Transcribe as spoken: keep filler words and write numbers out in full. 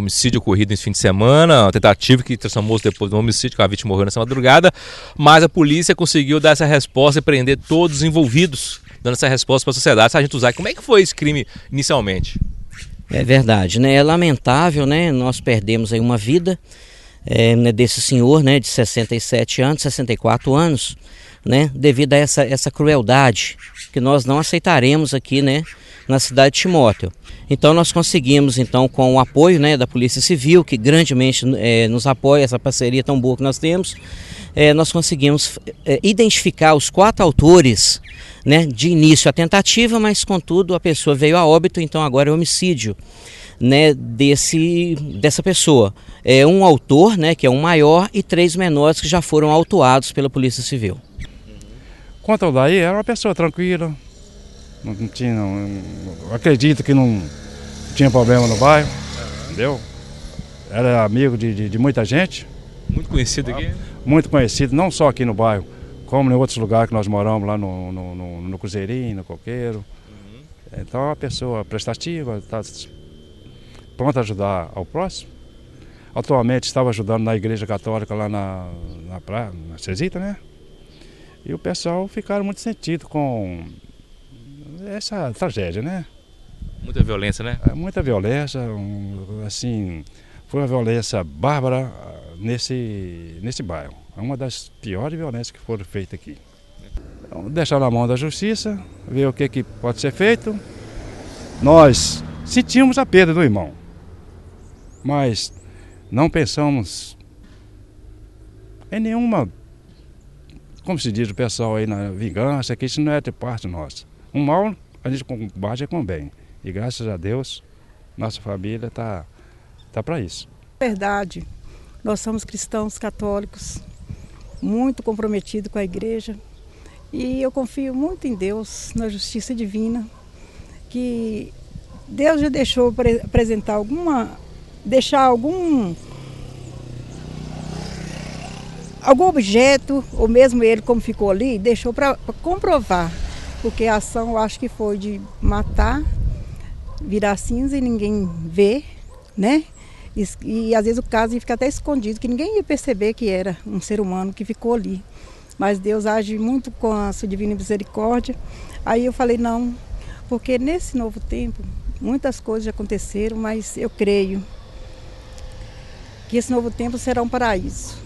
homicídio ocorrido nesse fim de semana, uma tentativa que transformou-se depois no homicídio, que a vítima morreu nessa madrugada, mas a polícia conseguiu dar essa resposta e prender todos os envolvidos, dando essa resposta para a sociedade. Sargento Zay, como é que foi esse crime inicialmente? É verdade, né? É lamentável, né? Nós perdemos aí uma vida é, né, desse senhor, né, de sessenta e sete anos, sessenta e quatro anos, né, devido a essa, essa crueldade que nós não aceitaremos aqui, né, na cidade de Timóteo. Então nós conseguimos, então, com o apoio, né, da Polícia Civil, que grandemente é, nos apoia, essa parceria tão boa que nós temos, é, nós conseguimos é, identificar os quatro autores, né, de início a tentativa, mas contudo a pessoa veio a óbito, então agora é homicídio, né, desse, dessa pessoa. É um autor, né, que é um maior, e três menores que já foram autuados pela Polícia Civil. Quanto ao daí, era uma pessoa tranquila, não tinha, não, acredito que não tinha problema no bairro, entendeu? Era amigo de, de, de muita gente. Muito conhecido aqui? Muito conhecido, não só aqui no bairro, como em outros lugares que nós moramos, lá no, no, no, no Cruzeirinho, no Coqueiro. Uhum. Então é uma pessoa prestativa, está pronta a ajudar ao próximo. Atualmente estava ajudando na Igreja Católica lá na, na praia, na Cesita, né? E o pessoal ficaram muito sentido com essa tragédia, né? Muita violência, né? Muita violência, um, assim, foi uma violência bárbara nesse, nesse bairro. É uma das piores violências que foram feitas aqui. Então, deixar na mão da justiça, ver o que, que pode ser feito. Nós sentimos a perda do irmão, mas não pensamos em nenhuma, como se diz o pessoal aí, na vingança, que isso não é de parte nossa. Um mal a gente combate com o bem. E graças a Deus, nossa família está tá para isso. Verdade, nós somos cristãos católicos, muito comprometidos com a igreja. E eu confio muito em Deus, na justiça divina, que Deus já deixou apresentar alguma, deixar algum, algum objeto, ou mesmo ele como ficou ali, deixou para comprovar. Porque a ação, eu acho que foi de matar, virar cinza e ninguém vê, né? E, e às vezes o caso ia ficar até escondido, que ninguém ia perceber que era um ser humano que ficou ali. Mas Deus age muito com a sua divina misericórdia. Aí eu falei, não, porque nesse novo tempo, muitas coisas já aconteceram, mas eu creio que esse novo tempo será um paraíso.